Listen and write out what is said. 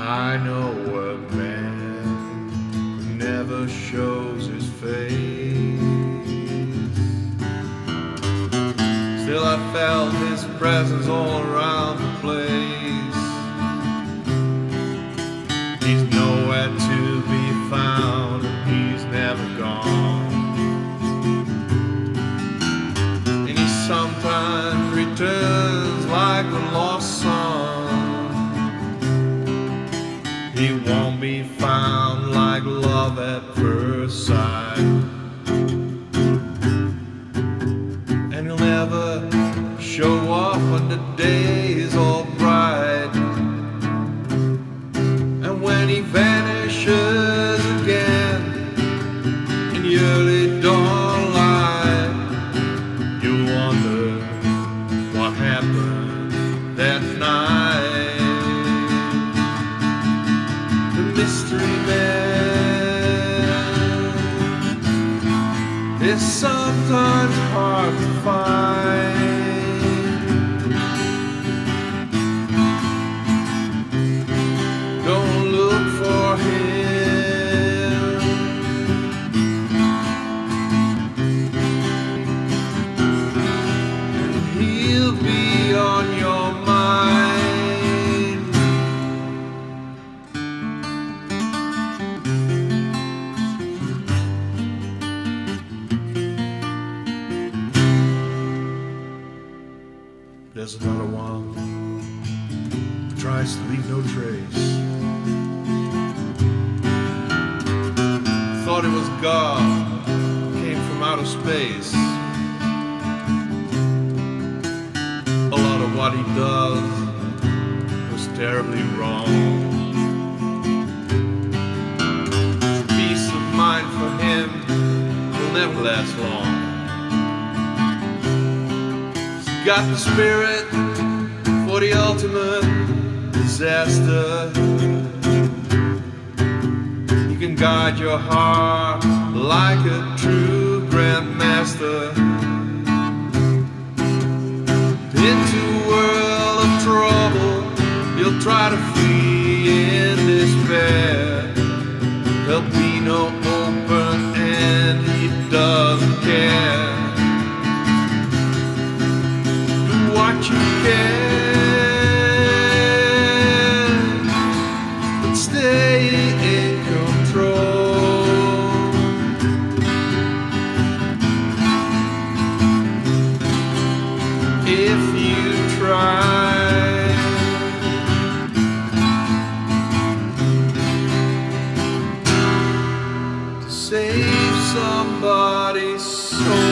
I know a man who never shows his face. Still I felt his presence all around the place. He's nowhere to be found, he's never gone. And he sometimes returns like a lost son. He won't be found like love at first sight, and he'll never show up when the day is all bright. And when he vanishes again in the early dawn light, you'll wonder what happened that night. Mystery man is sometimes hard to find. Don't look for him, and he'll be on your mind. There's another one who tries to leave no trace. Thought it was God, came from outer space. A lot of what he does was terribly wrong. Peace of mind for him will never last long. Got the spirit for the ultimate disaster. He can guide your heart like a true grandmaster into a world of trouble. You'll try to flee in despair. There'll be no open end, he doesn't care. What you can, but stay in control. If you try to save somebody's soul.